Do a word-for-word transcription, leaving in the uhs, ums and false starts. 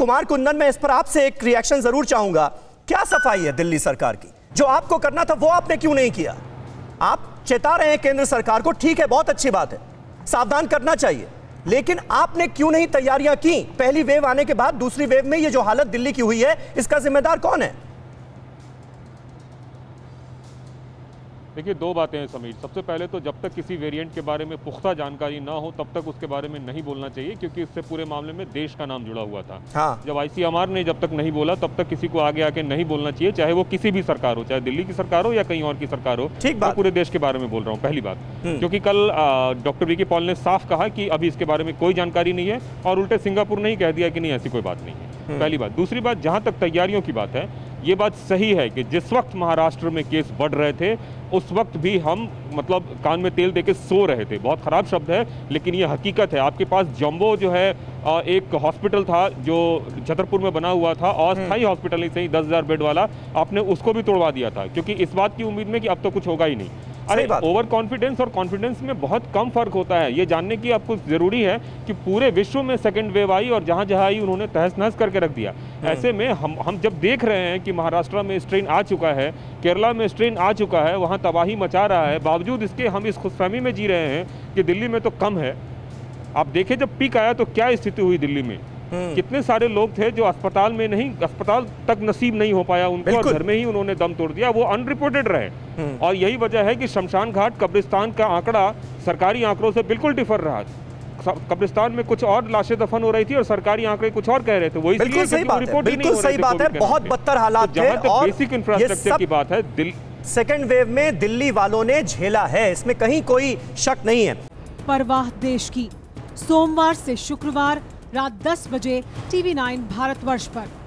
कुमार कुंदन, मैं इस पर आपसे एक रिएक्शन जरूर चाहूंगा। क्या सफाई है दिल्ली सरकार की? जो आपको करना था वो आपने क्यों नहीं किया? आप चेता रहे हैं केंद्र सरकार को, ठीक है, बहुत अच्छी बात है, सावधान करना चाहिए, लेकिन आपने क्यों नहीं तैयारियां की? पहली वेव आने के बाद दूसरी वेव में ये जो हालत दिल्ली की हुई है, इसका जिम्मेदार कौन है? देखिए, दो बातें हैं समीर। सबसे पहले तो जब तक किसी वेरिएंट के बारे में पुख्ता जानकारी ना हो तब तक उसके बारे में नहीं बोलना चाहिए, क्योंकि इससे पूरे मामले में देश का नाम जुड़ा हुआ था। हाँ। जब आईसीएमआर ने जब तक नहीं बोला तब तक किसी को आगे आके नहीं बोलना चाहिए, चाहे वो किसी भी सरकार हो, चाहे दिल्ली की सरकार हो या कहीं और की सरकार हो। ठीक बात। मैं पूरे देश के बारे में बोल रहा हूँ, पहली बात। क्योंकि कल डॉक्टर वी के पॉल ने साफ कहा कि अभी इसके बारे में कोई जानकारी नहीं है, और उल्टे सिंगापुर ने ही कह दिया कि नहीं, ऐसी कोई बात नहीं है। पहली बात। दूसरी बात, जहाँ तक तैयारियों की बात है, ये बात सही है कि जिस वक्त महाराष्ट्र में केस बढ़ रहे थे उस वक्त भी हम मतलब कान में तेल देके सो रहे थे। बहुत खराब शब्द है, लेकिन ये हकीकत है। आपके पास जंबो जो है एक हॉस्पिटल था जो छतरपुर में बना हुआ था, अस्थायी हॉस्पिटल नहीं सही, दस हजार बेड वाला, आपने उसको भी तोड़वा दिया था, क्योंकि इस बात की उम्मीद में कि अब तो कुछ होगा ही नहीं। अरे, ओवर कॉन्फिडेंस और कॉन्फिडेंस में बहुत कम फर्क होता है। ये जानने की आपको जरूरी है कि पूरे विश्व में सेकंड वेव आई और जहां जहां आई उन्होंने तहस नहस करके रख दिया। ऐसे में हम हम जब देख रहे हैं कि महाराष्ट्र में स्ट्रेन आ चुका है, केरला में स्ट्रेन आ चुका है, वहां तबाही मचा रहा है, बावजूद इसके हम इस खुशफहमी में जी रहे हैं कि दिल्ली में तो कम है। आप देखें, जब पीक आया तो क्या स्थिति हुई दिल्ली में। कितने सारे लोग थे जो अस्पताल में नहीं, अस्पताल तक नसीब नहीं हो पाया उनको, और घर में ही उन्होंने दम तोड़ दिया, वो अनरिपोर्टेड रहे। और यही वजह है कि शमशान घाट कब्रिस्तान का आंकड़ा सरकारी आंकड़ों से बिल्कुल डिफर रहा। कब्रिस्तान में कुछ और लाशें दफन हो रही थी और सरकारी आंकड़े कुछ और कह रहे थे। वही बिल्कुल सही बात है, बिल्कुल सही बात है, बहुत बदतर हालात थे। और बेसिक इंफ्रास्ट्रक्चर की बात है, सेकेंड वेव में दिल्ली वालों ने झेला है, इसमें कहीं कोई शक नहीं है। परवाह देश की, सोमवार से शुक्रवार रात दस बजे टीवी नाइन भारतवर्ष पर।